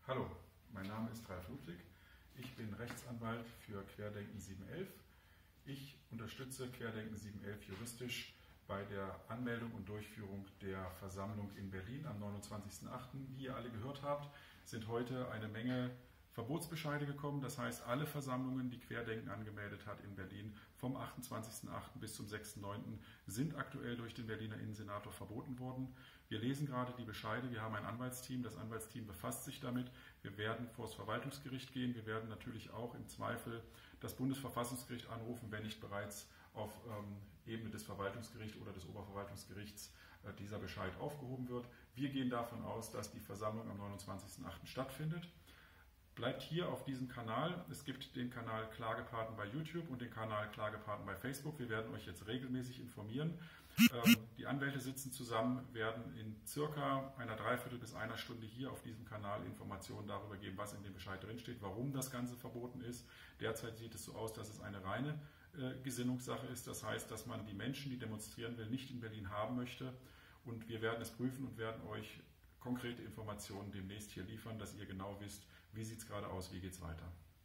Hallo, mein Name ist Ralf Ludwig. Ich bin Rechtsanwalt für Querdenken 711. Ich unterstütze Querdenken 711 juristisch bei der Anmeldung und Durchführung der Versammlung in Berlin am 29.08. Wie ihr alle gehört habt, sind heute eine Menge Verbotsbescheide gekommen. Das heißt, alle Versammlungen, die Querdenken angemeldet hat in Berlin vom 28.08. bis zum 6.09. sind aktuell durch den Berliner Innensenator verboten worden. Wir lesen gerade die Bescheide. Wir haben ein Anwaltsteam. Das Anwaltsteam befasst sich damit. Wir werden vor das Verwaltungsgericht gehen. Wir werden natürlich auch im Zweifel das Bundesverfassungsgericht anrufen, wenn nicht bereits auf Ebene des Verwaltungsgerichts oder des Oberverwaltungsgerichts dieser Bescheid aufgehoben wird. Wir gehen davon aus, dass die Versammlung am 29.08. stattfindet. Bleibt hier auf diesem Kanal. Es gibt den Kanal Klagepaten bei YouTube und den Kanal Klagepaten bei Facebook. Wir werden euch jetzt regelmäßig informieren. Die Anwälte sitzen zusammen, werden in circa einer Dreiviertel bis einer Stunde hier auf diesem Kanal Informationen darüber geben, was in dem Bescheid drinsteht, warum das Ganze verboten ist. Derzeit sieht es so aus, dass es eine reine Gesinnungssache ist. Das heißt, dass man die Menschen, die demonstrieren will, nicht in Berlin haben möchte. Und wir werden es prüfen und werden euch konkrete Informationen demnächst hier liefern, dass ihr genau wisst, wie sieht es gerade aus, wie geht es weiter.